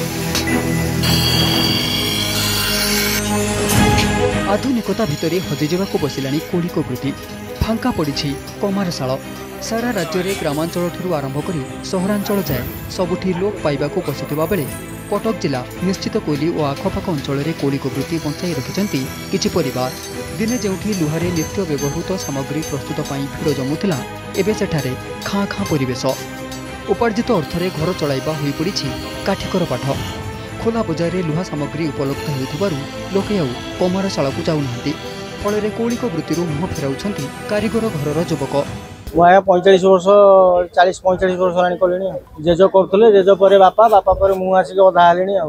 आधुनिकता भितर हजिजा बसिला कोलिक वृत्ति फांका पड़ी कमारशाल सारा राज्य में ग्रामांचल ठूँ आरंभ कर सहरांचल जाए सबुठी लोप पाइबाक बसुवा बेले कटक जिला निश्चित कोइली और आखपाख अंचल में कोलिक वृत्ति बंचाई रखिंट किछि परिवार दिने जोठी लुहारे नित्य व्यवहृत सामग्री प्रस्तुत पर भिड़ जमुला एवं सेठारे खाँ खाँ परिवेश उपार्जित अर्थरे घर चलाइबा होई पड़ी काठिकर पाठ खोला बजार में लुहा सामग्री उपलब्ध होइथिबारु लोके आउ कमारशाला को जाऊना फल कौलिक वृत्ति मुह फेराउछंती कारीगर घरर युवक मैं 45 वर्ष 40-45 वर्ष ला कले जेज करुले जेज पर बापा बापा पर मुझे आसिक अधा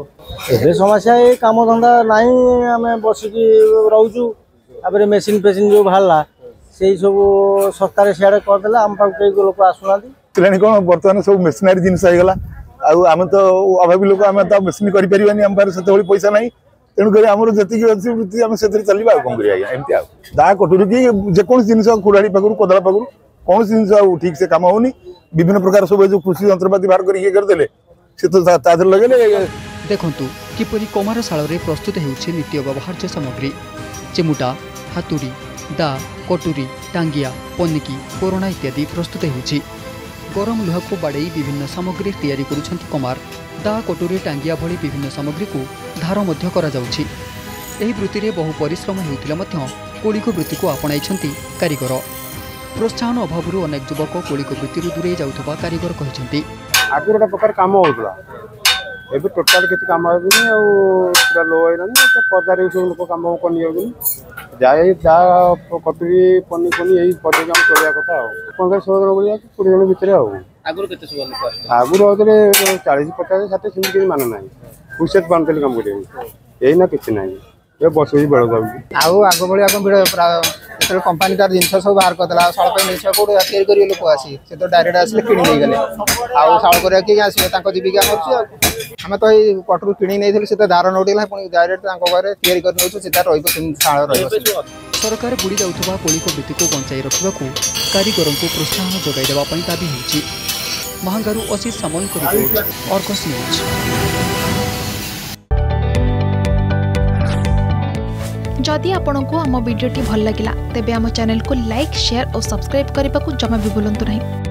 है समस्या ये कम धंदा नहीं आम बसिक रोचु मेसीन फेसीन जो बाहर से सब सस्तार सियाड़े करदे आम पाक कई लोक आसुना कौन बर्तमान सब मेसीनारी जिनस होगा आम तो अभावी लोक आम तो मेसीन करें आम पाखे से पैसा ना तेणुक आम जी अच्छी वृत्ति आम से चलवा कौन कर दा कटुरी कि जेको जिन कुड़ाड़ी पाखु कोदाल पाखु कौन जिन ठीक से कम होनी विभिन्न प्रकार सब जो कृषि यंत्रपाति बाहर करदे सी तो लगे देखु किपरि कमारशाल प्रस्तुत होउछि नित्य व्यवहार्य सामग्री चिमुटा हातुड़ी दा कटुरी टांगिया पनिकी कोरोना इत्यादि प्रस्तुत होउछि गरम लुहा को बाड़े विभिन्न सामग्री तैयारी करुछंती कमार दा कटुरी टांगिया भली विभिन्न सामग्री को धार मध्य करा जाउछि एही वृत्ति रे बहु परिश्रम हेउथिला मध्य कोलिक वृत्ति को आपणाइछंती कारीगर प्रोत्साहन अभाव अनेक युवक कोलिक वृत्ति दूरे जाउथबा कारीगर कहिसेंती आगु गोटे प्रकार काम होउतला एबे टोटल किछि काम होबनी आ पूरा लो होइरानी पदारे सब लोक काम कोनी होबनी जाय जा कटुरी पनी पनी एही पदे काम करिया कथा आ 15-16 बलिया 20 जन भितर आ आगु केते सब लोक आस आगु रोदरे 40-50 60 सिम किछि मान नाही पुसेत बांधली काम करिया एही ना किछि नाही ए बसई बेळ जाउची आउ आगु बलिया को भिड़ जो कंपानी तार जिन सब बाहर करदेला शाल जिन कौट तैयारी कर लोक आसी से तो डायरेक्ट आसे कि नहीं गले आउ शाल कर किए आसवे जीविका आम तो ये कटरू कि नहीं से तो धार नौटला पुणी डायरेक्ट घरे तैयारी कर शाल सरकार बुड़ी जाउथबा कोलिक वृत्ति को बंचाई रखा कारीगर को प्रोत्साहन जगाई देवाई दाबी होछि। महांगारू Asit Samal report Argus news. जदि आपंक आम भिडी भल लगा तेब आम चैनल को लाइक शेयर और सब्सक्राइब करने को जमा भी भूलु नहीं।